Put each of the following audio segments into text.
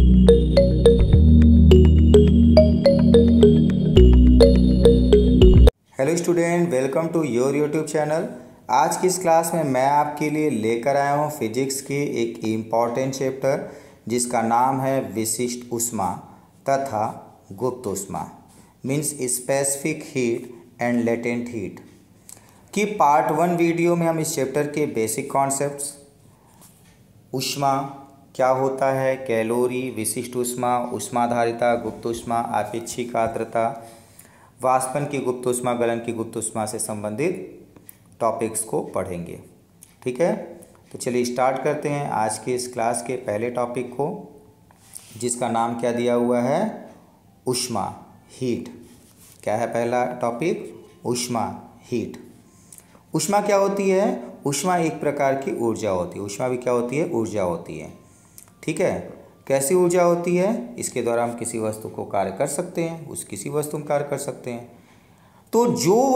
Hello student, welcome to your YouTube channel. आज की इस क्लास में मैं आपके लिए लेकर आया हूँ फिजिक्स के एक इम्पॉर्टेंट चैप्टर जिसका नाम है विशिष्ट ऊष्मा तथा गुप्त ऊष्मा, means specific heat and latent heat की पार्ट 1 वीडियो में हम इस चैप्टर के बेसिक कॉन्सेप्ट्स, ऊष्मा क्या होता है, कैलोरी, विशिष्ट ऊष्मा, ऊष्माधारिता, गुप्त ऊष्मा, आपेक्षिक आर्द्रता, वाष्पन की गुप्त ऊष्मा, गलन की गुप्त ऊष्मा से संबंधित टॉपिक्स को पढ़ेंगे। ठीक है, तो चलिए स्टार्ट करते हैं आज के इस क्लास के पहले टॉपिक को, जिसका नाम क्या दिया हुआ है, ऊष्मा, हीट। क्या है पहला टॉपिक? ऊष्मा, हीट। ऊष्मा क्या होती है? ऊष्मा एक प्रकार की ऊर्जा होती है। ऊष्मा भी क्या होती है? ऊर्जा होती है। ठीक है, कैसी ऊर्जा होती है? इसके द्वारा हम किसी वस्तु को कार्य कर सकते हैं, किसी वस्तु में कार्य कर सकते हैं। तो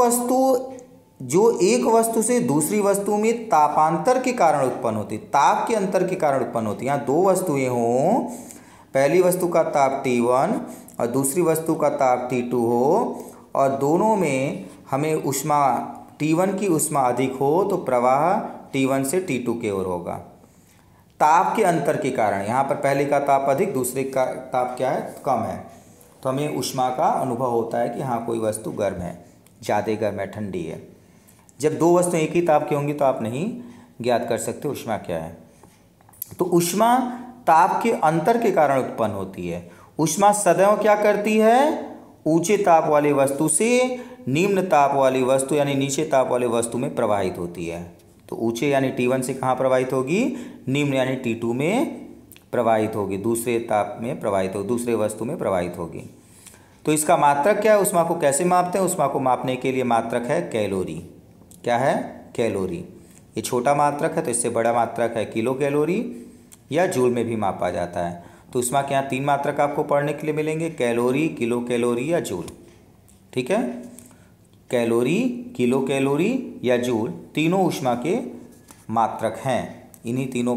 जो एक वस्तु से दूसरी वस्तु में तापांतर के कारण उत्पन्न होती, ताप के अंतर के कारण उत्पन्न होती, यहाँ दो वस्तुएं हों, पहली वस्तु का ताप T1 और दूसरी वस्तु का ताप T2 हो, और दोनों में हमें ऊष्मा T1 की ऊष्मा अधिक हो तो प्रवाह T1 से T2 की ओर होगा। ताप के अंतर के कारण, यहाँ पर पहले का ताप अधिक, दूसरे का ताप क्या है? कम है, तो हमें ऊष्मा का अनुभव होता है कि हाँ कोई वस्तु गर्म है, ज़्यादा गर्म है, ठंडी है। जब दो वस्तुएं एक ही ताप की होंगी तो आप नहीं ज्ञात कर सकते ऊष्मा क्या है। तो ऊष्मा ताप के अंतर के कारण उत्पन्न होती है। ऊष्मा सदैव क्या करती है? ऊंचे ताप वाली वस्तु से निम्न ताप वाली वस्तु यानी नीचे ताप वाली वस्तु में प्रवाहित होती है। तो ऊंचे यानी T1 से कहाँ प्रवाहित होगी? निम्न यानी T2 में प्रवाहित होगी, दूसरे ताप में प्रवाहित होगी, दूसरे वस्तु में प्रवाहित होगी। तो इसका मात्रक क्या है? ऊष्मा को कैसे मापते हैं? ऊष्मा को मापने के लिए मात्रक है कैलोरी। क्या है? कैलोरी। ये छोटा मात्रक है, तो इससे बड़ा मात्रक है किलो कैलोरी या जूल में भी मापा जाता है। तो ऊष्मा के यहाँ 3 मात्रक आपको पढ़ने के लिए मिलेंगे, कैलोरी, किलो कैलोरी या जूल। ठीक है, कैलोरी, किलो कैलोरी या जूल तीनों ऊष्मा के मात्रक हैं। इन्हीं तीनों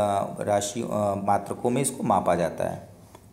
मात्रकों में इसको मापा जाता है।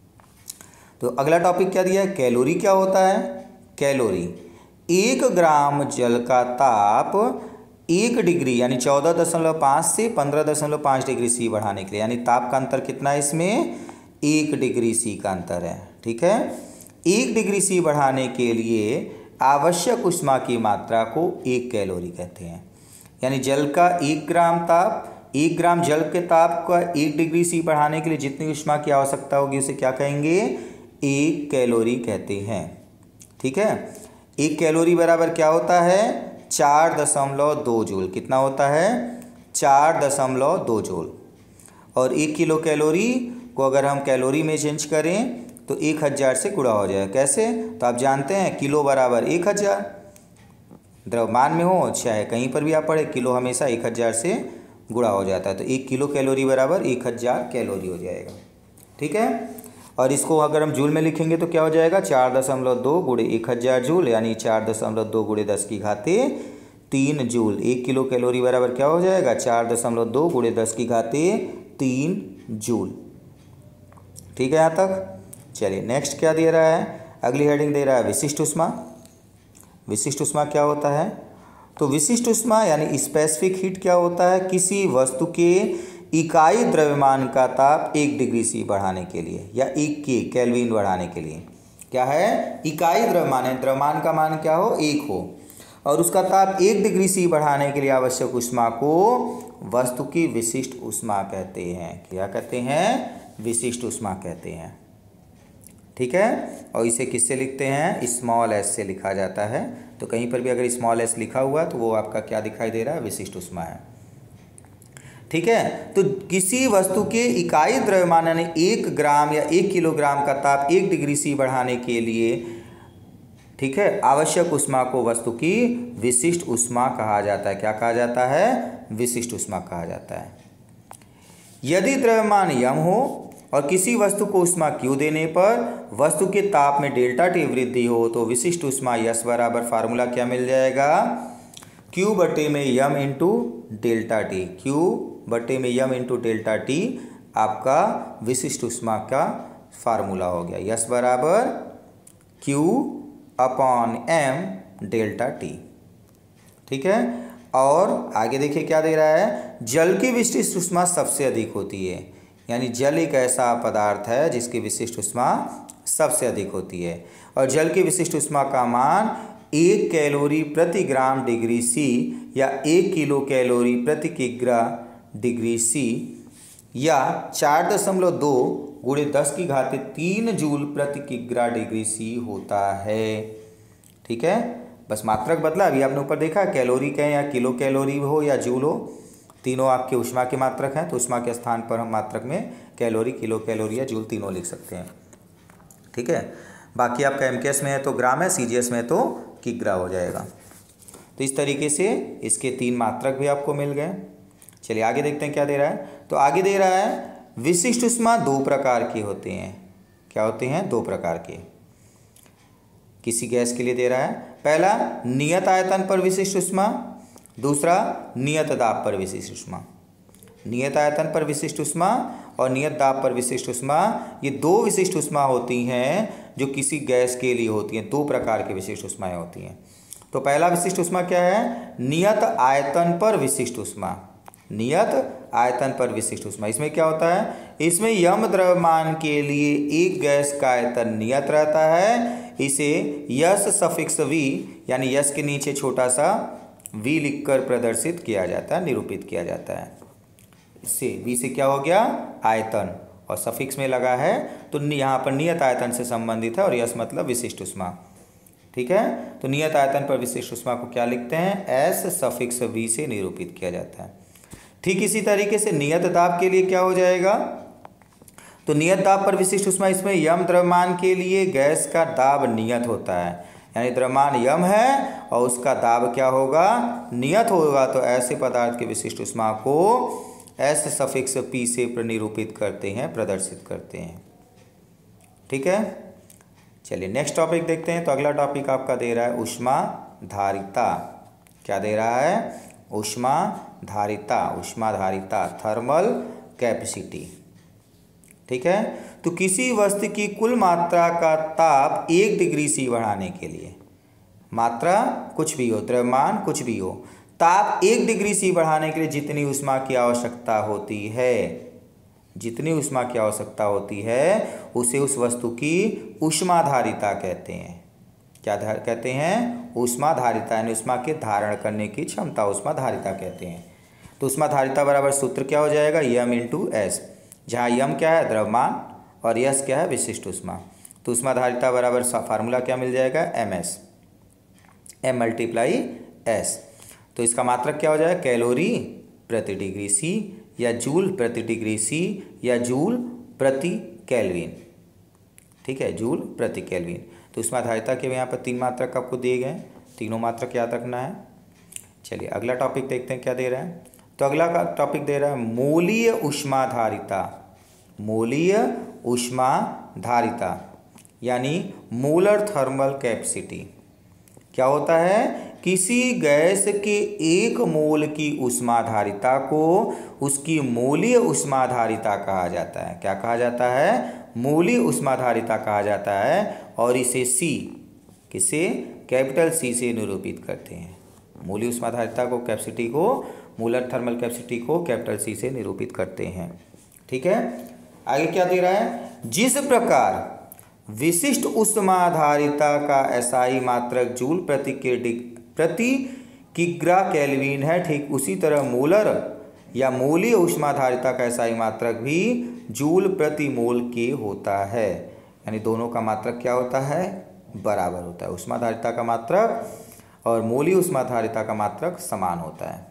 तो अगला टॉपिक क्या दिया है? कैलोरी क्या होता है? कैलोरी 1 ग्राम जल का ताप 1 डिग्री यानी 14.5 से 15.5 डिग्री सी बढ़ाने के लिए, यानी ताप का अंतर कितना है इसमें? 1 डिग्री सी का अंतर है। ठीक है, 1 डिग्री सी बढ़ाने के लिए आवश्यक ऊष्मा की मात्रा को 1 कैलोरी कहते हैं। यानी जल का 1 ग्राम ताप, 1 ग्राम जल के ताप का 1 डिग्री सी बढ़ाने के लिए जितनी ऊष्मा की आवश्यकता होगी उसे क्या कहेंगे? 1 कैलोरी कहते हैं। ठीक है, 1 कैलोरी बराबर क्या होता है? 4.2 जूल। कितना होता है? 4.2 जूल। और 1 किलो कैलोरी को अगर हम कैलोरी में चेंज करें तो 1000 से गुणा हो जाए। कैसे? तो आप जानते हैं किलो बराबर 1000, द्रव्यमान में हो चाहे कहीं पर भी आप पढ़े, किलो हमेशा 1000 से गुणा हो जाता है। तो 1 किलो कैलोरी बराबर 1000 कैलोरी हो जाएगा। ठीक है, और इसको अगर हम जूल में लिखेंगे तो क्या हो जाएगा? 4.2 गुणे 1000 जूल, यानी 4.2 गुणे 10 की घाते 3 जूल। 1 किलो कैलोरी बराबर क्या हो जाएगा? 4.2 गुणे 10 की घाते 3 जूल। ठीक है यहाँ तक? चलिए नेक्स्ट क्या दे रहा है? अगली हेडिंग दे रहा है विशिष्ट ऊष्मा। विशिष्ट ऊष्मा क्या होता है? तो विशिष्ट ऊष्मा यानी स्पेसिफिक हीट क्या होता है? किसी वस्तु के इकाई द्रव्यमान का ताप 1 डिग्री सी बढ़ाने के लिए या 1 केल्विन बढ़ाने के लिए। क्या है? इकाई द्रव्यमान है, द्रव्यमान का मान क्या हो? 1 हो, और उसका ताप 1 डिग्री सी बढ़ाने के लिए आवश्यक ऊष्मा को वस्तु की विशिष्ट ऊष्मा कहते हैं। क्या कहते हैं? विशिष्ट ऊष्मा कहते हैं। ठीक है, और इसे किससे लिखते हैं? स्मॉल s से लिखा जाता है। तो कहीं पर भी अगर स्मॉल s लिखा हुआ तो वो आपका क्या दिखाई दे रहा है? विशिष्ट ऊष्मा है। ठीक है, तो किसी वस्तु के इकाई द्रव्यमान यानी 1 ग्राम या 1 किलोग्राम का ताप 1 डिग्री सी बढ़ाने के लिए, ठीक है, आवश्यक ऊष्मा को वस्तु की विशिष्ट ऊष्मा कहा जाता है। क्या कहा जाता है? विशिष्ट ऊष्मा कहा जाता है। यदि द्रव्यमान यम हो और किसी वस्तु को ऊष्मा Q देने पर वस्तु के ताप में डेल्टा T वृद्धि हो तो विशिष्ट ऊष्मा यस बराबर फार्मूला क्या मिल जाएगा? Q बटे में M into delta T. Q बटे में यम इंटू डेल्टा टी आपका विशिष्ट ऊष्मा का फार्मूला हो गया, यस बराबर Q upon M delta T। ठीक है, और आगे देखिए क्या दे रहा है, जल की विशिष्ट ऊष्मा सबसे अधिक होती है, यानी जल एक ऐसा पदार्थ है जिसकी विशिष्ट ऊष्मा सबसे अधिक होती है, और जल की विशिष्ट ऊष्मा का मान 1 कैलोरी प्रति ग्राम डिग्री सी या 1 किलो कैलोरी प्रति किग्रा डिग्री सी या 4.2 गुणे 10⁻³ जूल प्रति किग्रा डिग्री सी होता है। ठीक है, बस मात्रक बदला, अभी आपने ऊपर देखा कैलोरी कहें या किलो कैलोरी हो या जूल हो, तीनों आपके ऊष्मा के मात्रक हैं, तो ऊष्मा के स्थान पर हम मात्रक में कैलोरी, किलो कैलोरी या जूल तीनों लिख सकते हैं। ठीक है, बाकी आपका एमकेएस में है तो ग्राम है, सीजीएस में है तो किग्रा हो जाएगा। तो इस तरीके से इसके 3 मात्रक भी आपको मिल गए। चलिए आगे देखते हैं क्या दे रहा है। तो आगे दे रहा है विशिष्ट ऊष्मा 2 प्रकार के होते हैं। क्या होते हैं? 2 प्रकार के। किसी गैस के लिए दे रहा है, पहला नियत आयतन पर विशिष्ट ऊष्मा, दूसरा नियत दाब पर विशिष्ट ऊष्मा। नियत आयतन पर विशिष्ट ऊष्मा और नियत दाब पर विशिष्ट ऊष्मा, ये 2 विशिष्ट ऊष्मा होती हैं जो किसी गैस के लिए होती हैं। 2 प्रकार की विशिष्ट ऊष्माएं होती हैं। तो पहला विशिष्ट ऊष्मा क्या है? नियत आयतन पर विशिष्ट ऊष्मा। नियत आयतन पर विशिष्ट ऊष्मा, इसमें क्या होता है? इसमें यम द्रव्यमान के लिए एक गैस का आयतन नियत रहता है। इसे यस सफिक्स वी यानी यस के नीचे छोटा सा वी लिखकर प्रदर्शित किया जाता है, निरूपित किया जाता है। इससे वी से क्या हो गया? आयतन, और सफिक्स में लगा है तो यहाँ पर नियत आयतन से संबंधित है, और यस मतलब विशिष्ट ऊष्मा। ठीक है, तो नियत आयतन पर विशिष्ट ऊष्मा को क्या लिखते हैं? एस सफिक्स वी से निरूपित किया जाता है। ठीक इसी तरीके से नियत दाब के लिए क्या हो जाएगा? तो नियत दाब पर विशिष्ट ऊष्मा, इसमें यम द्रव्यमान के लिए गैस का दाब नियत होता है, यानी द्रव्यमान यम है और उसका दाब क्या होगा? नियत होगा। तो ऐसे पदार्थ की विशिष्ट ऊष्मा को एस सफिक्स पी से निरूपित करते हैं, प्रदर्शित करते हैं। ठीक है, चलिए नेक्स्ट टॉपिक देखते हैं। तो अगला टॉपिक आपका दे रहा है ऊष्मा धारिता। क्या दे रहा है? ऊष्मा धारिता। ऊष्मा धारिता, थर्मल कैपेसिटी। ठीक है, तो किसी वस्तु की कुल मात्रा का ताप 1 डिग्री सी बढ़ाने के लिए, मात्रा कुछ भी हो, द्रव्यमान कुछ भी हो, ताप 1 डिग्री सी बढ़ाने के लिए जितनी ऊष्मा की आवश्यकता होती है, जितनी ऊष्मा की आवश्यकता होती है उसे उस वस्तु की ऊष्मा धारिता कहते हैं। क्या कहते हैं? ऊष्मा धारिता, यानी ऊष्मा के धारण करने की क्षमता, ऊष्मा धारिता कहते हैं। तो ऊष्मा धारिता बराबर सूत्र क्या हो जाएगा? यम इंटू एस, जहाँ यम क्या है? द्रव्यमान, और यस क्या है? विशिष्ट ऊष्मा। तो ऊष्मा धारिता बराबर फार्मूला क्या मिल जाएगा? M S, M multiply S. तो इसका मात्रक क्या हो जाएगा? कैलोरी प्रति डिग्री सी या जूल प्रति डिग्री सी या जूल प्रति केल्विन। ठीक है, जूल प्रति केल्विन। तो ऊष्मा धारिता के यहाँ पर 3 मात्रक आपको दिए गए, तीनों मात्रक याद रखना है। चलिए अगला टॉपिक देखते हैं क्या दे रहा है। तो अगला का टॉपिक दे रहा है मोलीय ऊष्मा धारिता। मोलीय ऊष्मा धारिता यानी मोलर थर्मल कैपेसिटी। क्या होता है? किसी गैस के 1 मोल की ऊष्मा धारिता को उसकी मोलीय ऊष्मा धारिता कहा जाता है। क्या कहा जाता है? मोलीय ऊष्मा धारिता कहा जाता है, और इसे सी, किसे? कैपिटल सी से निरूपित करते हैं। मोलीय ऊष्मा धारिता को, कैपेसिटी को, मोलर थर्मल कैपेसिटी को कैपिटल सी से निरूपित करते हैं। ठीक है, आगे क्या दे रहा है? जिस प्रकार विशिष्ट ऊष्मा धारिता का एसआई मात्रक जूल प्रति किग्रा केल्विन है, ठीक उसी तरह मोलर या मोलीय ऊष्मा धारिता का एसआई मात्रक भी जूल प्रति मोल के होता है, यानी दोनों का मात्रक क्या होता है? बराबर होता है। ऊष्मा धारिता का मात्रक और मोलीय ऊष्मा धारिता का मात्रक समान होता है।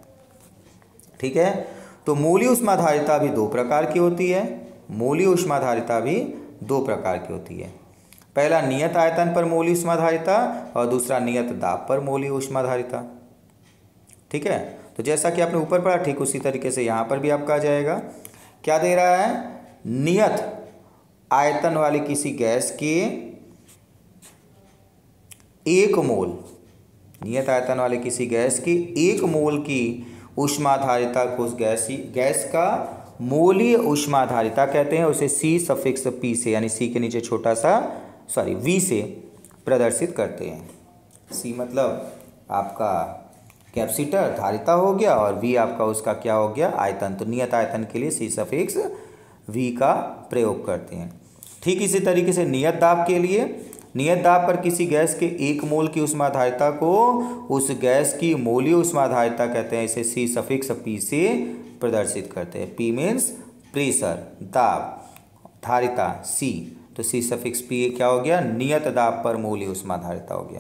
ठीक है, तो मोलीय ऊष्मा धारिता भी 2 प्रकार की होती है। मोलीय ऊष्मा धारिता भी 2 प्रकार की होती है। पहला नियत आयतन पर मोलीय ऊष्मा धारिता और दूसरा नियत दाब पर मोलीय ऊष्मा धारिता। ठीक है, तो जैसा कि आपने ऊपर पढ़ा ठीक उसी तरीके से यहाँ पर भी आपका आ जाएगा। क्या दे रहा है? नियत आयतन वाली किसी गैस के 1 मोल, नियत आयतन वाले किसी गैस की 1 मोल की ऊष्मा धारिता को उस गैस का मूलीय ऊष्माधारिता कहते हैं, उसे सी सफिक्स पी से यानी सी के नीचे छोटा सा वी से प्रदर्शित करते हैं। सी मतलब आपका कैपेसिटर धारिता हो गया और वी आपका उसका क्या हो गया, आयतन। तो नियत आयतन के लिए सी सफिक्स वी का प्रयोग करते हैं। ठीक इसी तरीके से नियत दाब के लिए, नियत दाब पर किसी गैस के 1 मोल की ऊष्माधारिता को उस गैस की मोलीय ऊष्माधारिता कहते हैं, इसे सी सफिक्स पी से प्रदर्शित करते हैं। पी मीन्स प्रेशर, दाब, धारिता सी, तो सी सफिक्स पी क्या हो गया, नियत दाब पर मोलीय ऊष्माधारिता हो गया।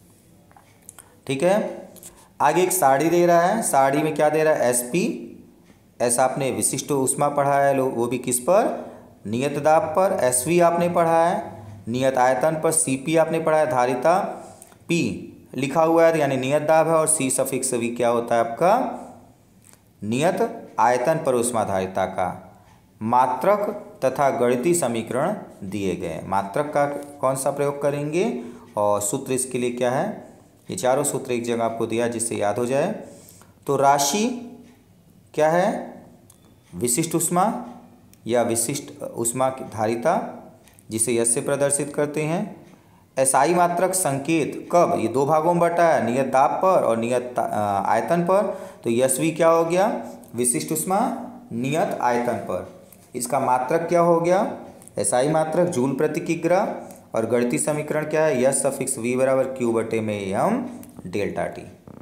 ठीक है, आगे एक सारणी दे रहा है, सारणी में क्या दे रहा है, एस पी। एस आपने विशिष्ट ऊष्मा पढ़ा है, लोग वो भी किस पर, नियत दाब पर। एस वी आपने पढ़ा है नियत आयतन पर। सी पी आपने पढ़ा है धारिता। पी लिखा हुआ है यानी नियत दाब है, और सी सफिक्स वी क्या होता है आपका, नियत आयतन पर ऊष्माधारिता का मात्रक तथा गणितीय समीकरण दिए गए। मात्रक का कौन सा प्रयोग करेंगे और सूत्र इसके लिए क्या है, ये चारों सूत्र एक जगह आपको दिया जिससे याद हो जाए। तो राशि क्या है, विशिष्ट ऊष्मा या विशिष्ट ऊष्मा की धारिता, जिसे यश से प्रदर्शित करते हैं। एसआई मात्रक संकेत कब, ये 2 भागों में बटा है, नियत दाब पर और नियत आयतन पर। तो यश भी क्या हो गया, विशिष्ट ऊष्मा नियत आयतन पर। इसका मात्रक क्या हो गया, एसआई मात्रक जूल प्रति किग्रा, और गणितीय समीकरण क्या है, यश सफिक्स वी बराबर क्यू बटे में एम डेल्टा टी।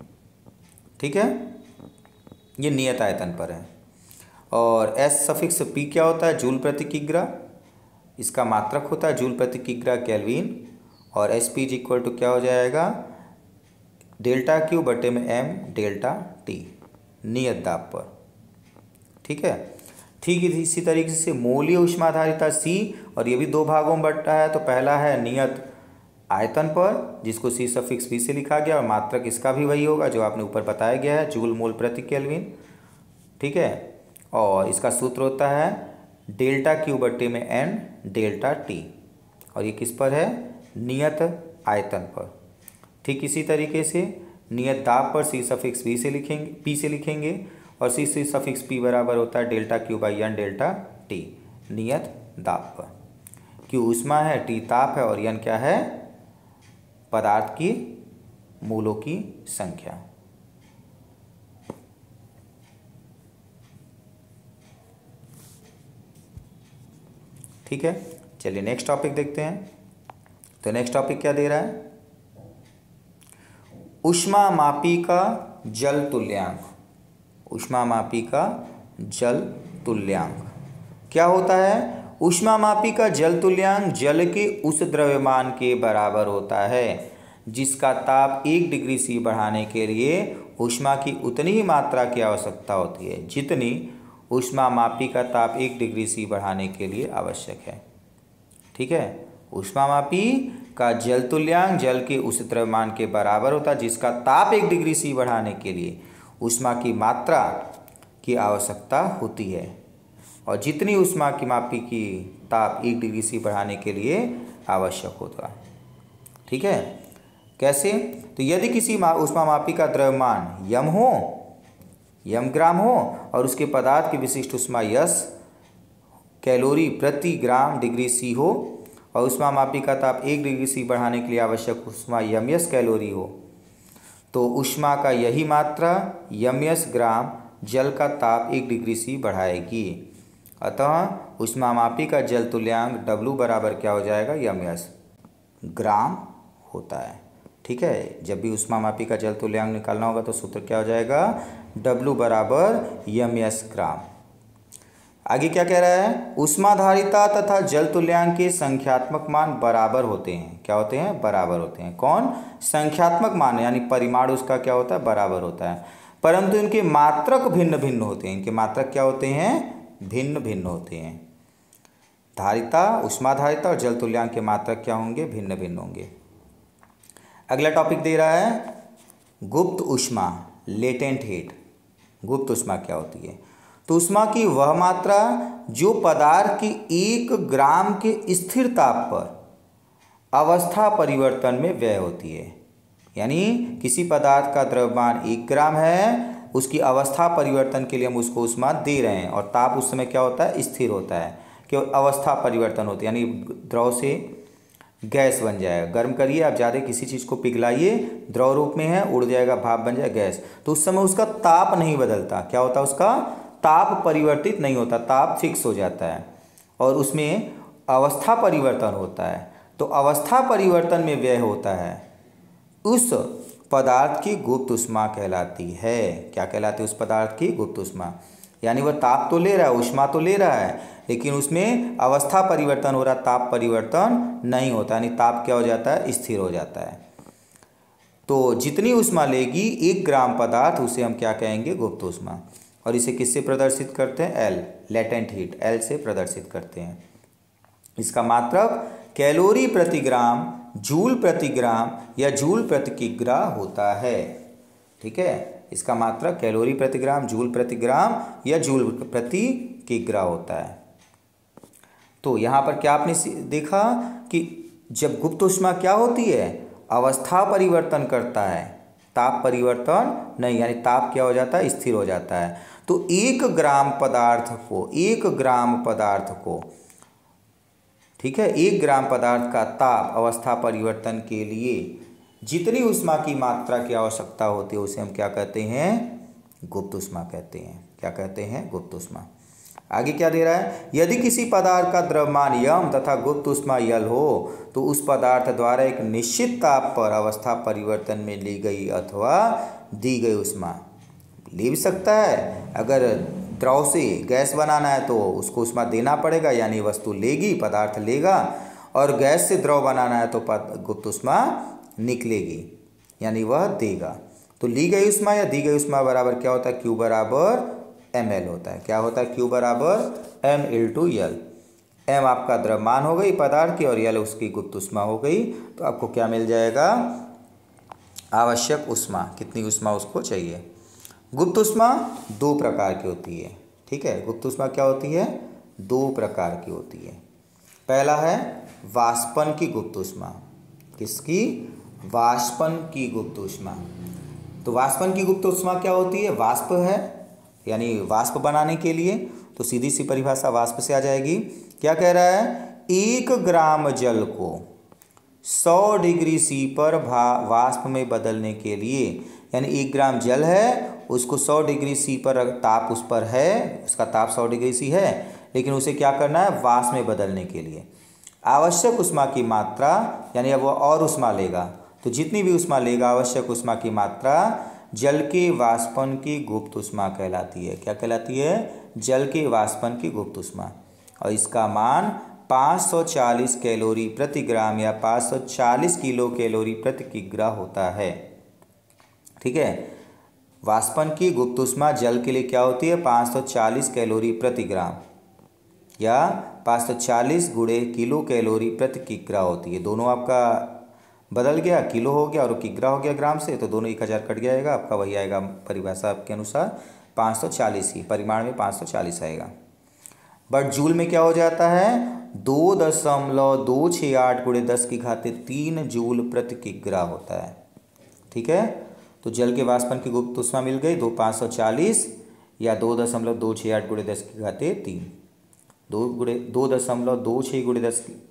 ठीक है, ये नियत आयतन पर है। और एस सफिक्स पी क्या होता है, जूल प्रति किग्रा, इसका मात्रक होता है जूल प्रति किग्रा केल्विन, और S P is equal to क्या हो जाएगा, डेल्टा क्यू बटे में एम डेल्टा टी, नियत दाब पर। ठीक है, ठीक इसी तरीके से मोलीय ऊष्माधारिता सी, और ये भी 2 भागों में बटा है। तो पहला है नियत आयतन पर, जिसको सी सफिक्स पी से लिखा गया, और मात्रक इसका भी वही होगा जो आपने ऊपर बताया गया है, जूल मोल प्रति केल्विन। ठीक है, और इसका सूत्र होता है डेल्टा क्यू बटे में एन डेल्टा टी, और ये किस पर है, नियत आयतन पर। ठीक इसी तरीके से नियत दाब पर सी सफिक्स पी से लिखेंगे, और सी सफिक्स पी बराबर होता है delta Q by N delta T, नियत दाब पर। क्यू ऊष्मा है, टी ताप है, और एन क्या है, पदार्थ की मूलों की संख्या। ठीक है, चलिए नेक्स्ट टॉपिक देखते हैं। तो नेक्स्ट टॉपिक क्या दे रहा है, ऊष्मामापी का जल तुल्यांक। ऊष्मामापी का जल तुल्यांक क्या होता है, ऊष्मामापी का जल तुल्यांक जल के उस द्रव्यमान के बराबर होता है जिसका ताप 1 डिग्री सी बढ़ाने के लिए ऊष्मा की उतनी ही मात्रा की आवश्यकता होती है जितनी ऊष्मामापी का ताप 1 डिग्री सी बढ़ाने के लिए आवश्यक है। ठीक है, ऊष्मामापी का जल तुल्यांक जल के उस द्रव्यमान के बराबर होता है जिसका ताप 1 डिग्री सी बढ़ाने के लिए ऊष्मा की मात्रा की आवश्यकता होती है, और जितनी ऊष्मा की मापी की ताप 1 डिग्री सी बढ़ाने के लिए आवश्यक होता है। ठीक है, कैसे, तो यदि किसी ऊष्मामापी का द्रव्यमान यम ग्राम हो और उसके पदार्थ की विशिष्ट ऊष्मा यस कैलोरी प्रति ग्राम डिग्री सी हो, और ऊष्मामापी का ताप 1 डिग्री सी बढ़ाने के लिए आवश्यक ऊष्मा यस कैलोरी हो, तो ऊष्मा का यही मात्रा यस ग्राम जल का ताप 1 डिग्री सी बढ़ाएगी। अतः ऊष्मामापी का जल तुल्यांक W बराबर क्या हो जाएगा, यस ग्राम होता है। ठीक है, जब भी ऊष्मामापी का जल तुल्यांक निकालना होगा तो सूत्र क्या हो जाएगा, W बराबर यस ग्राम। आगे क्या कह रहा है, ऊष्माधारिता तथा जल तुल्यांक के संख्यात्मक मान बराबर होते हैं। क्या होते हैं, बराबर होते हैं। कौन, संख्यात्मक मान यानी परिमाण उसका क्या होता है, बराबर होता है, परंतु इनके मात्रक भिन्न भिन्न होते हैं। इनके मात्रक क्या होते हैं, भिन्न भिन्न होते हैं। धारिता, ऊष्माधारिता और जल तुल्यांक के मात्रक क्या होंगे, भिन्न भिन्न होंगे। अगला टॉपिक दे रहा है गुप्त ऊष्मा, लेटेंट हीट। गुप्त ऊष्मा क्या होती है, तो ऊष्मा की वह मात्रा जो पदार्थ की 1 ग्राम के स्थिर ताप पर अवस्था परिवर्तन में व्यय होती है। यानी किसी पदार्थ का द्रव्यमान 1 ग्राम है, उसकी अवस्था परिवर्तन के लिए हम उसको ऊष्मा दे रहे हैं, और ताप उस समय क्या होता है, स्थिर होता है, केवल अवस्था परिवर्तन होती है, यानी द्रव से गैस बन जाएगा। गर्म करिए आप ज़्यादा किसी चीज़ को, पिघलाइए, द्रव रूप में है, उड़ जाएगा, भाप बन जाएगा गैस, तो उस समय उसका ताप नहीं बदलता। क्या होता है, उसका ताप परिवर्तित नहीं होता, ताप फिक्स हो जाता है, और उसमें अवस्था परिवर्तन होता है। तो अवस्था परिवर्तन में व्यय होता है, उस पदार्थ की गुप्त ऊष्मा कहलाती है। क्या कहलाती है, उस पदार्थ की गुप्त ऊष्मा, यानी वह ताप तो ले रहा है, ऊष्मा तो ले रहा है, लेकिन उसमें अवस्था परिवर्तन हो रहा, ताप परिवर्तन नहीं होता, यानी ताप क्या हो जाता है, स्थिर हो जाता है। तो जितनी ऊष्मा लेगी 1 ग्राम पदार्थ, उसे हम क्या कहेंगे, गुप्त ऊष्मा। और इसे किससे प्रदर्शित करते हैं, एल, लेटेंट हीट, एल से प्रदर्शित करते हैं। इसका मात्रक कैलोरी प्रति ग्राम, जूल प्रति ग्राम या जूल प्रति किग्रा होता है। ठीक है, इसका मात्रक कैलोरी प्रति ग्राम, जूल प्रति ग्राम या जूल प्रति किग्रा होता है। तो यहाँ पर क्या आपने देखा कि जब गुप्त ऊष्मा क्या होती है, अवस्था परिवर्तन करता है, ताप परिवर्तन नहीं, यानी ताप क्या हो जाता है, स्थिर हो जाता है। तो 1 ग्राम पदार्थ को, 1 ग्राम पदार्थ को, ठीक है, 1 ग्राम पदार्थ का ताप अवस्था परिवर्तन के लिए जितनी ऊष्मा की मात्रा की आवश्यकता होती है, उसे हम क्या कहते हैं, गुप्त ऊष्मा कहते हैं। क्या कहते हैं, गुप्त ऊष्मा। आगे क्या दे रहा है, यदि किसी पदार्थ का द्रव्यमान यम तथा गुप्त ऊष्मा यल हो, तो उस पदार्थ द्वारा एक निश्चित ताप पर अवस्था परिवर्तन में ली गई अथवा दी गई ऊष्मा, ले भी सकता है। अगर द्रव से गैस बनाना है तो उसको ऊष्मा देना पड़ेगा, यानी वस्तु लेगी, पदार्थ लेगा, और गैस से द्रव बनाना है तो गुप्त ऊष्मा निकलेगी, यानी वह देगा। तो ली गई ऊष्मा या दी गई ऊष्मा बराबर क्या होता है, Q बराबर ml होता है। क्या होता है, Q बराबर m/L। m आपका द्रव्यमान हो गई पदार्थ की, और L उसकी गुप्त ऊष्मा हो गई। तो आपको क्या मिल जाएगा, आवश्यक ऊष्मा, कितनी ऊष्मा उसको चाहिए। गुप्त ऊष्मा 2 प्रकार की होती है। ठीक है, गुप्त ऊष्मा क्या होती है, 2 प्रकार की होती है। पहला है वाष्पन की गुप्त ऊष्मा। किसकी, वाष्पन की गुप्त ऊष्मा। तो वाष्पन की गुप्त ऊष्मा क्या होती है, वाष्प है, यानी वाष्प बनाने के लिए, तो सीधी सी परिभाषा वाष्प से आ जाएगी। क्या कह रहा है, 1 ग्राम जल को 100 डिग्री सी पर वाष्प में बदलने के लिए, यानी 1 ग्राम जल है, उसको 100 डिग्री सी पर ताप उस पर है, उसका ताप 100 डिग्री सी है, लेकिन उसे क्या करना है, वाष्प में बदलने के लिए आवश्यक ऊष्मा की मात्रा, यानी अब वो और ऊष्मा लेगा, तो जितनी भी ऊष्मा लेगा आवश्यक ऊष्मा की मात्रा जल के वाष्पन की गुप्त ऊष्मा कहलाती है। क्या कहलाती है, जल के वाष्पन की गुप्त ऊष्मा। और इसका मान 540 कैलोरी प्रति ग्राम या 540 किलो कैलोरी प्रति किग्रा होता है। ठीक है, वाष्पन की गुप्त ऊष्मा जल के लिए क्या होती है, 540 कैलोरी प्रति ग्राम या 540 गुणे किलो कैलोरी प्रति किग्रा होती है। दोनों आपका बदल गया, किलो हो गया और किग्रा हो गया ग्राम से, तो दोनों 1000 कट जाएगा, आपका वही आएगा परिभाषा के अनुसार 540 ही, परिमाण में 540 आएगा। बट जूल में क्या हो जाता है, 2.268 गुणे 10⁻³ जूल प्रति किग्रा होता है। ठीक है, तो जल के वाष्पन की गुप्त ऊष्मा मिल गई 540 या 2.268 गुणे 10⁻³ 2.26 गुणे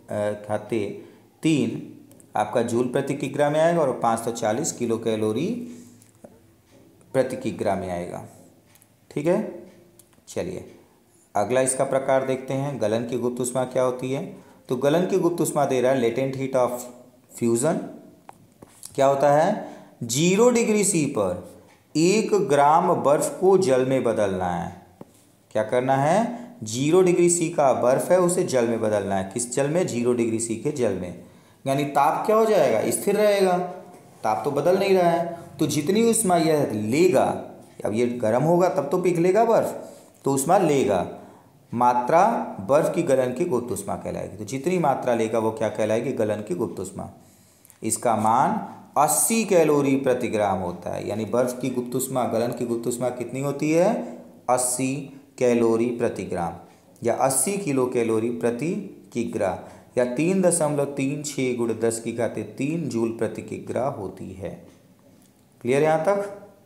10⁻³ आपका जूल प्रति किग्रा में आएगा, और 540 किलो कैलोरी प्रति किग्रा में आएगा। ठीक है, चलिए अगला इसका प्रकार देखते हैं, गलन की गुप्त ऊष्मा क्या होती है। तो गलन की गुप्त ऊष्मा दे रहा है लेटेंट हीट ऑफ फ्यूजन। क्या होता है, 0 डिग्री सी पर 1 ग्राम बर्फ को जल में बदलना है। क्या करना है, 0 डिग्री सी का बर्फ है, उसे जल में बदलना है। किस जल में, 0 डिग्री सी के जल में, यानी ताप क्या हो जाएगा, स्थिर रहेगा, ताप तो बदल नहीं रहा है। तो जितनी ऊष्मा यह लेगा, अब ये गर्म होगा तब तो पिघलेगा बर्फ, तो ऊष्मा लेगा, मात्रा बर्फ की गलन की गुप्त ऊष्मा कहलाएगी। तो जितनी मात्रा लेगा वो क्या कहलाएगी, गलन की गुप्त ऊष्मा। इसका मान 80 कैलोरी प्रति ग्राम होता है, यानी बर्फ की गुप्त ऊष्मा, गलन की गुप्त ऊष्मा कितनी होती है, 80 कैलोरी प्रति ग्राम या 80 किलो कैलोरी प्रति किग्रा या 3.36 गुणे 10⁻³ जूल प्रति किग्रा होती है। क्लियर यहाँ तक।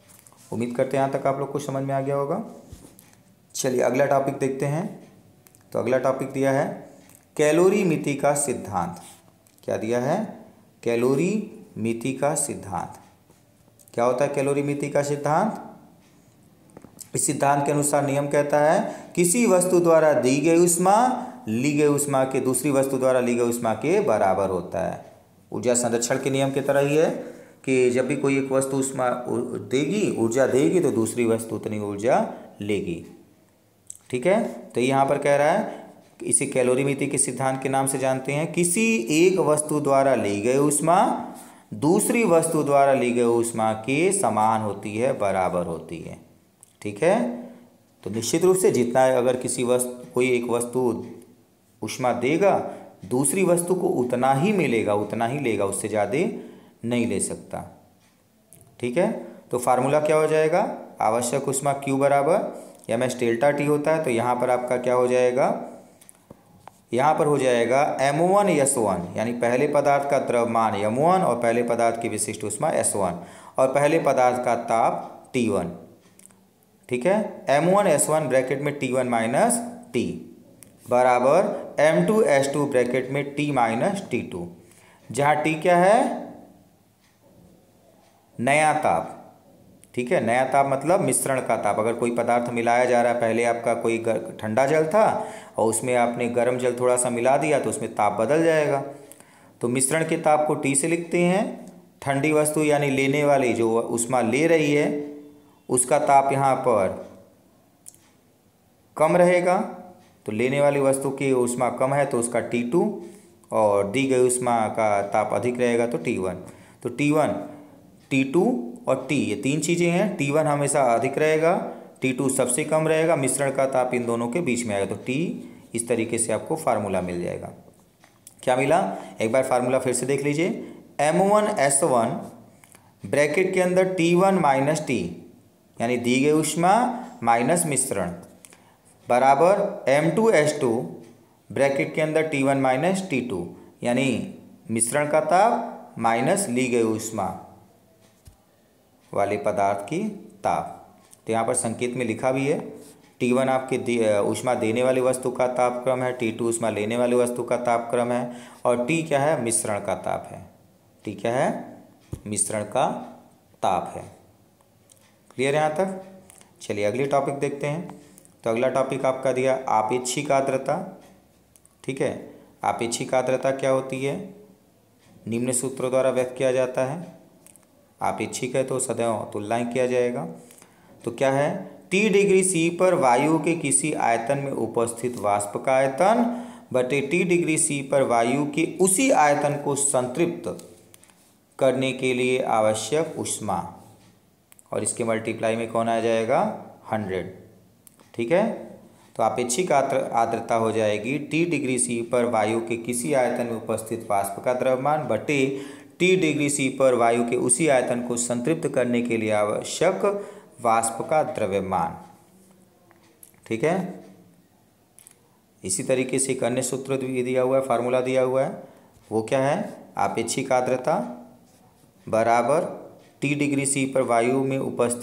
उम्मीद करते हैं यहाँ तक आप लोग को समझ में आ गया होगा। चलिए अगला टॉपिक देखते हैं। तो अगला टॉपिक दिया है कैलोरी मिति का सिद्धांत। क्या दिया है? कैलोरी मिति का सिद्धांत। क्या होता है कैलोरी मिति का सिद्धांत? इस सिद्धांत के अनुसार नियम कहता है किसी वस्तु द्वारा दी गई ऊष्मा ली गई ऊष्मा के दूसरी वस्तु द्वारा ली गई ऊष्मा के बराबर होता है। ऊर्जा संरक्षण के नियम की तरह ही है कि जब भी कोई एक वस्तु ऊष्मा देगी, ऊर्जा देगी, तो दूसरी वस्तु उतनी ऊर्जा लेगी। ठीक है, तो यहाँ पर कह रहा है इसे कैलोरी मिति के सिद्धांत के नाम से जानते हैं। किसी एक वस्तु द्वारा ली गई ऊष्मा दूसरी वस्तु द्वारा ली गई ऊष्मा के समान होती है, बराबर होती है। ठीक है, तो निश्चित रूप से जितना अगर कोई एक वस्तु ऊष्मा देगा, दूसरी वस्तु को उतना ही मिलेगा, उतना ही लेगा, उससे ज़्यादा नहीं ले सकता। ठीक है, तो फार्मूला क्या हो जाएगा? आवश्यक ऊष्मा Q बराबर ms डेल्टा T होता है। तो यहाँ पर आपका क्या हो जाएगा? यहाँ पर हो जाएगा M1S1, यानी पहले पदार्थ का द्रव्यमान M1 और पहले पदार्थ की विशिष्ट ऊष्मा S1 और पहले पदार्थ का ताप T1। ठीक है, M1S1 ब्रैकेट में T1 माइनस T बराबर M2S2 ब्रैकेट में T माइनस T2, जहाँ T क्या है? नया ताप। ठीक है, नया ताप मतलब मिश्रण का ताप। अगर कोई पदार्थ मिलाया जा रहा है, पहले आपका कोई ठंडा जल था और उसमें आपने गर्म जल थोड़ा सा मिला दिया तो उसमें ताप बदल जाएगा। तो मिश्रण के ताप को T से लिखते हैं। ठंडी वस्तु यानी लेने वाली जो ऊष्मा ले रही है उसका ताप यहाँ पर कम रहेगा, तो लेने वाली वस्तु की ऊष्मा कम है तो उसका T2 और दी गई ऊष्मा का ताप अधिक रहेगा तो T1। तो T1, T2 और T ये तीन चीज़ें हैं। T1 हमेशा अधिक रहेगा, T2 सबसे कम रहेगा, मिश्रण का ताप इन दोनों के बीच में आएगा। तो T इस तरीके से आपको फार्मूला मिल जाएगा। क्या मिला? एक बार फार्मूला फिर से देख लीजिए। M1S1 ब्रैकेट के अंदर T1 माइनस T यानी दी गई ऊष्मा माइनस मिश्रण बराबर M2S2 ब्रैकेट के अंदर T1 माइनस T2 यानी मिश्रण का ताप माइनस ली गई ऊष्मा वाले पदार्थ की ताप। तो यहाँ पर संकेत में लिखा भी है T1 आपके ऊष्मा देने वाली वस्तु का तापक्रम है, T2 ऊष्मा लेने वाली वस्तु का तापक्रम है और T क्या है? मिश्रण का ताप है। T क्या है? मिश्रण का ताप है। क्लियर है यहाँ तक? चलिए अगले टॉपिक देखते हैं। तो अगला टॉपिक आपका दिया आपेक्षिक आर्द्रता। ठीक है, आपेक्षिक आर्द्रता क्या होती है? निम्न सूत्रों द्वारा व्यक्त किया जाता है। आपेक्षिक है तो सदैव तुलनाएं किया जाएगा। तो क्या है? T डिग्री C पर वायु के किसी आयतन में उपस्थित वाष्प का आयतन बटे T डिग्री C पर वायु के उसी आयतन को संतृप्त करने के लिए आवश्यक ऊष्मा, और इसके मल्टीप्लाई में कौन आ जाएगा? 100। ठीक है, तो आपेक्षिक आर्द्रता हो जाएगी T डिग्री C पर वायु के किसी आयतन में उपस्थित वाष्प का द्रव्यमान बटे T डिग्री C पर वायु के उसी आयतन को संतृप्त करने के लिए आवश्यक वाष्प का द्रव्यमान। ठीक है, इसी तरीके से एक अन्य सूत्र भी दिया हुआ है, फार्मूला दिया हुआ है। वो क्या है? आपेक्षिक आर्द्रता बराबर T डिग्री C पर वायु में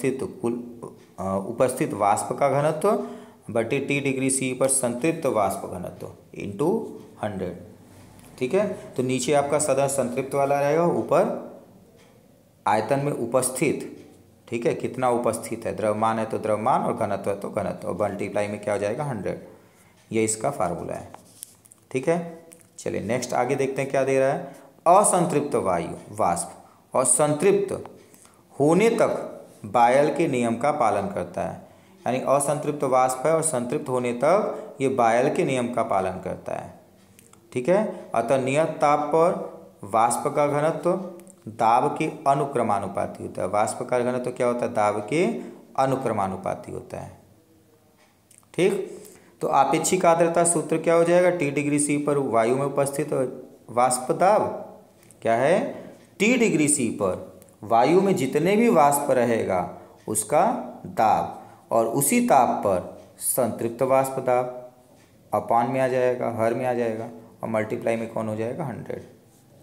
उपस्थित वाष्प का घनत्व बटे T डिग्री C पर संतृप्त वाष्प घनत्व इंटू 100। ठीक है, तो नीचे आपका सदा संतृप्त वाला रहेगा, ऊपर आयतन में उपस्थित। ठीक है, कितना उपस्थित है? द्रव्यमान है तो द्रव्यमान और घनत्व है तो घनत्व, और मल्टीप्लाई में क्या हो जाएगा? 100। ये इसका फार्मूला है। ठीक है, चलिए नेक्स्ट आगे देखते हैं क्या दे रहा है। असंतृप्त वायु वाष्प और संतृप्त होने तक बायल के नियम का पालन करता है। यानी असंतृप्त वाष्प है और संतृप्त होने तक ये बायल के नियम का पालन करता है। ठीक है, अतः नियत ताप पर वाष्प का घनत्व दाब के अनुक्रमानुपाती होता है। वाष्प का घनत्व क्या होता है? दाब के अनुक्रमानुपाती होता है। ठीक, तो आपेक्षिक आर्द्रता सूत्र क्या हो जाएगा? T डिग्री C पर वायु में उपस्थित वाष्प दाब क्या है? T डिग्री C पर वायु में जितने भी वाष्प रहेगा उसका दाब, और उसी ताप पर संतृप्त वाष्प दाब अपान में आ जाएगा, हर में आ जाएगा, और मल्टीप्लाई में कौन हो जाएगा? 100।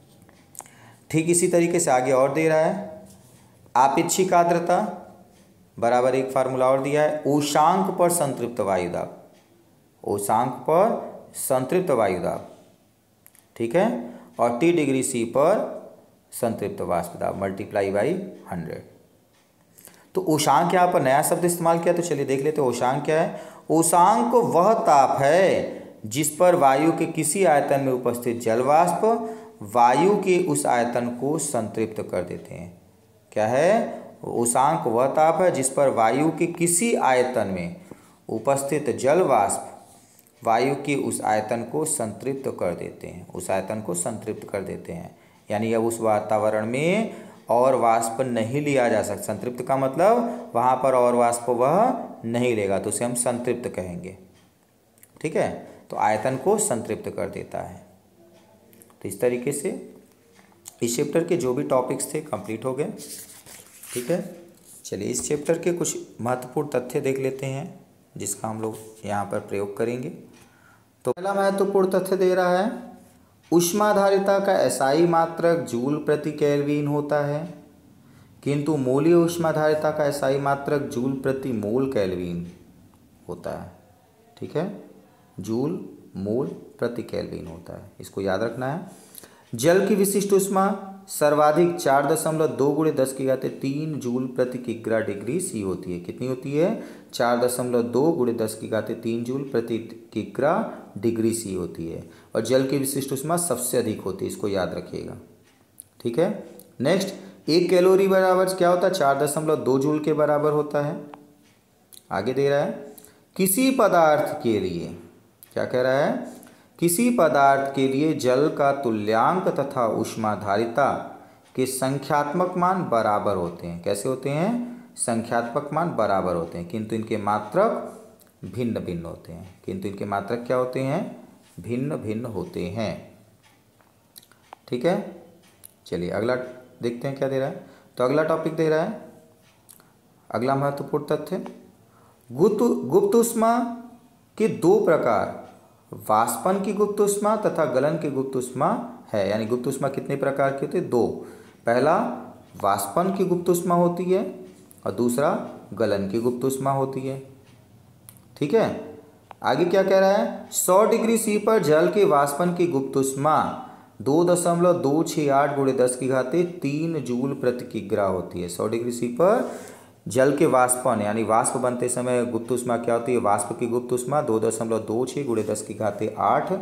ठीक इसी तरीके से आगे और दे रहा है। आपेक्षिक आर्द्रता बराबर एक फार्मूला और दिया है, उषांक पर संतृप्त वायुदाब, उषांक पर संतृप्त वायुदाब, ठीक है, और T डिग्री C पर संतृप्त वाष्प दाब मल्टीप्लाई बाई 100। तो उषांक यहाँ पर नया शब्द इस्तेमाल किया, तो चलिए देख लेते हैं उषांक क्या है। उषांक वह ताप है जिस पर वायु के किसी आयतन में उपस्थित जल वाष्प वायु के उस आयतन को संतृप्त कर देते हैं। क्या है? उषांक वह ताप है जिस पर वायु के किसी आयतन में उपस्थित जल वाष्प वायु के उस आयतन को संतृप्त कर देते हैं, उस आयतन को संतृप्त कर देते हैं। यानी अब उस वातावरण में और वाष्प नहीं लिया जा सकता। संतृप्त का मतलब वहाँ पर और वाष्प वह नहीं लेगा, तो उसे हम संतृप्त कहेंगे, ठीक है। तो आयतन को संतृप्त कर देता है। तो इस तरीके से इस चैप्टर के जो भी टॉपिक्स थे कंप्लीट हो गए, ठीक है। चलिए इस चैप्टर के कुछ महत्वपूर्ण तथ्य देख लेते हैं जिसका हम लोग यहाँ पर प्रयोग करेंगे। तो पहला महत्वपूर्ण तथ्य दे रहा है, ऊष्माधारिता का एसआई मात्रक जूल प्रति केल्विन होता है, किंतु मोलीय ऊष्माधारिता का एसआई मात्रक जूल प्रति मोल केल्विन होता है, ठीक है। जूल मोल प्रति केल्विन होता है, इसको याद रखना है। जल की विशिष्ट ऊष्मा सर्वाधिक 4.2 गुणे 10⁻³ जूल प्रति किग्रा डिग्री सी होती है। कितनी होती है? 4.2 गुणे 10⁻³ जूल प्रति किग्रा डिग्री सी होती है। और जल की विशिष्ट ऊष्मा सबसे अधिक होती है, इसको याद रखिएगा, ठीक है। नेक्स्ट, 1 कैलोरी बराबर क्या होता है? 4.2 जूल के बराबर होता है। आगे दे रहा है, किसी पदार्थ के लिए, क्या कह रहा है? किसी पदार्थ के लिए जल का तुल्यांक तथा ऊष्माधारिता के संख्यात्मक मान बराबर होते हैं। कैसे होते हैं? संख्यात्मक मान बराबर होते हैं, किंतु इनके मात्रक भिन्न भिन्न होते हैं। किंतु इनके मात्रक क्या होते हैं? भिन्न भिन्न होते हैं, ठीक है। चलिए अगला देखते हैं क्या दे रहा है। तो अगला टॉपिक दे रहा है, अगला महत्वपूर्ण तथ्य, गुप्त ऊष्मा के 2 प्रकार, वाष्पन की गुप्त ऊष्मा तथा गलन की गुप्त ऊष्मा है। यानी गुप्त ऊष्मा कितने प्रकार की होती है? 2। पहला वाष्पन की गुप्त ऊष्मा होती है और दूसरा गलन की गुप्त ऊष्मा होती है, ठीक है। आगे क्या कह रहा है? 100 डिग्री सी पर जल के वाष्पन की गुप्त ऊष्मा 2.268 गुणे 10⁻³ जूल प्रति किग्रा होती है। 100 डिग्री सी पर जल के वाष्पन यानी वाष्प बनते समय गुप्त ऊष्मा क्या होती है? वाष्प की गुप्त ऊष्मा 2.26 गुणे 10⁸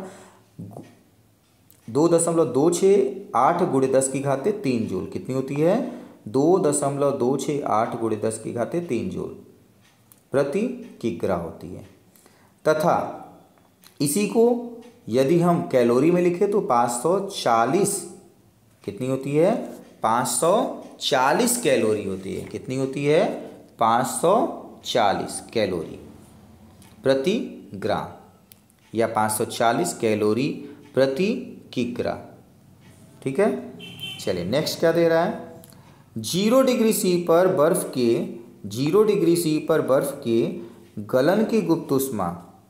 2.268 गुणे 10⁻³ जूल। कितनी होती है? 2.268 गुणे 10⁻³ जूल प्रति किग्रा होती है। तथा इसी को यदि हम कैलोरी में लिखें तो 540, कितनी होती है? 540 कैलोरी होती है। कितनी होती है? 540 कैलोरी प्रति ग्राम या 540 कैलोरी प्रति किग्रा, ठीक है। चलिए नेक्स्ट क्या दे रहा है? 0 डिग्री सी पर बर्फ के गलन की गुप्त ऊष्मा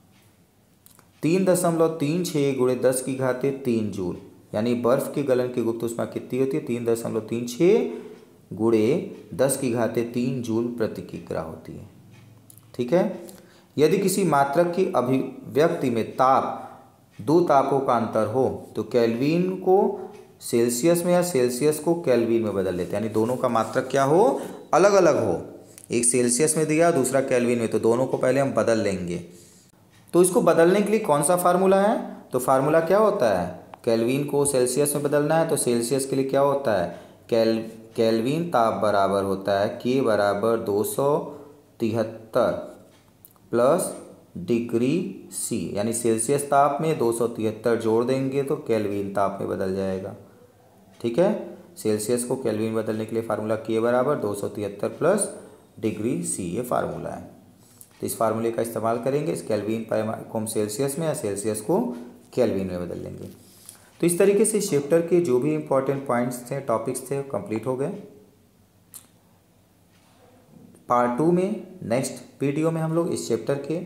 3.36 गुणे 10⁻³ जूल। यानी बर्फ के गलन की गुप्त ऊष्मा कितनी होती है? 3.36 गुणे 10⁻³ जूल प्रति किग्रा होती है, ठीक है। यदि किसी मात्रक की अभिव्यक्ति में ताप 2 तापों का अंतर हो तो केल्विन को सेल्सियस में या सेल्सियस को केल्विन में बदल लेते हैं। यानी दोनों का मात्रक क्या हो? अलग अलग हो। एक सेल्सियस में दिया, दूसरा केल्विन में, तो दोनों को पहले हम बदल लेंगे। तो इसको बदलने के लिए कौन सा फार्मूला है? तो फार्मूला क्या होता है? केल्विन को सेल्सियस में बदलना है तो सेल्सियस के लिए क्या होता है? केल्विन ताप बराबर होता है K बराबर 273 प्लस डिग्री C। यानी सेल्सियस ताप में 273 जोड़ देंगे तो केल्विन ताप में बदल जाएगा, ठीक है। सेल्सियस को केल्विन बदलने के लिए फार्मूला K बराबर 273 प्लस डिग्री C, ये फार्मूला है। तो इस फार्मूले का इस्तेमाल करेंगे। इस केल्विन को हम सेल्सियस में या सेल्सियस को केल्विन में बदल लेंगे। तो इस तरीके से इस चैप्टर के जो भी इंपॉर्टेंट पॉइंट्स थे, टॉपिक्स थे, कंप्लीट हो गए। पार्ट 2 में, नेक्स्ट वीडियो में हम लोग इस चैप्टर के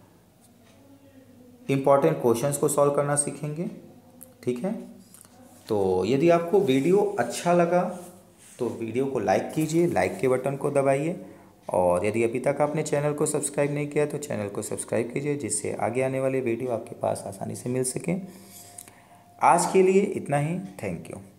इंपॉर्टेंट क्वेश्चंस को सॉल्व करना सीखेंगे, ठीक है। तो यदि आपको वीडियो अच्छा लगा तो वीडियो को लाइक कीजिए, लाइक के बटन को दबाइए और यदि अभी तक आपने चैनल को सब्सक्राइब नहीं किया तो चैनल को सब्सक्राइब कीजिए, जिससे आगे आने वाले वीडियो आपके पास आसानी से मिल सकें। आज के लिए इतना ही। Thank you.